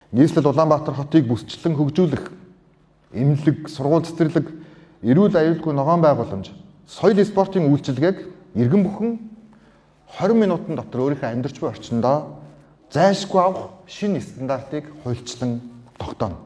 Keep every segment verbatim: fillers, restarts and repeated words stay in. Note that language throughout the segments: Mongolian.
нийслэл Улаанбаатар хотыг бүсчлэн хөгжүүлэх, эмнэлэг, сургууль цэцэрлэг, эрүүл аюулгүй ногоон байгууламж, соёл спортын үйлчилгээг иргэн бүхэн хорин минутын дотор өөрийнхөө амьдарч буй орчиндөө зайлшгүй авах шинэ стандартыг хуульчлан тогтооно.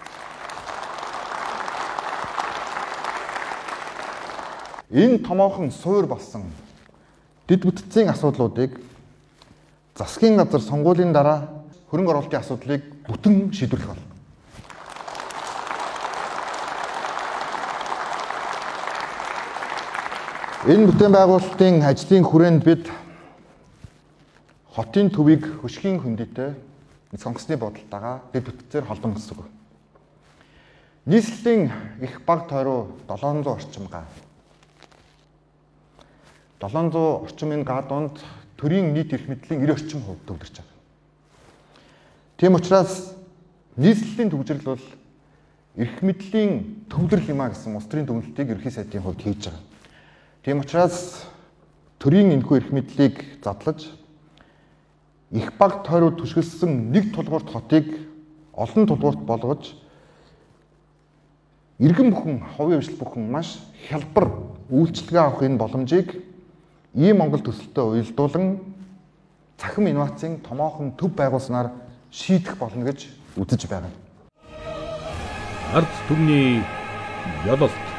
Энэ томоохон суур болсон дэд бүтцийн асуудлуудыг засгийн газар сонгуулийн дараа хөрөнгө оруулалтын асуудлыг бүтэн шийдвэрлэх болно. Энэ бүтээн байгуулалтын ажлын хүрээнд бид хотын төвийг хөшгийн хөндөйтэй сонгосны бодолтойгоо дэд бүтцээр холбоно гэсэн үг. Нийслэлийн их бага тойруу долоон зуун орчим га. долоон зуун орчмын га донд төрийн нийт эрх мэдлийн девять орчим хувь төвлөрч байгаа. Тийм учраас нийслэлийн төвжирэл бол эрх мэдлийн төвлөрөл юмаа гэсэн улс төрийн дүгнэлтийг ерөнхий сайдын хувьд хийж байгаа. Тийм учраас төрийн энэхүү эрх мэдлийг задлаж их бага тойруу түшгэлсэн нэг тулгуурт хотыг олон тулгуурт болгож иргэн бүхэн, хувийн хвшил бүхэн маш хялбар үйлчлэгээ авах энэ боломжийг ийм Монгол төсөлтөд уялдуулан цахим инновацийн томоохон төв байгуулснаар шийдэх болно гэж үзэж байна. Ард түмний ёлолт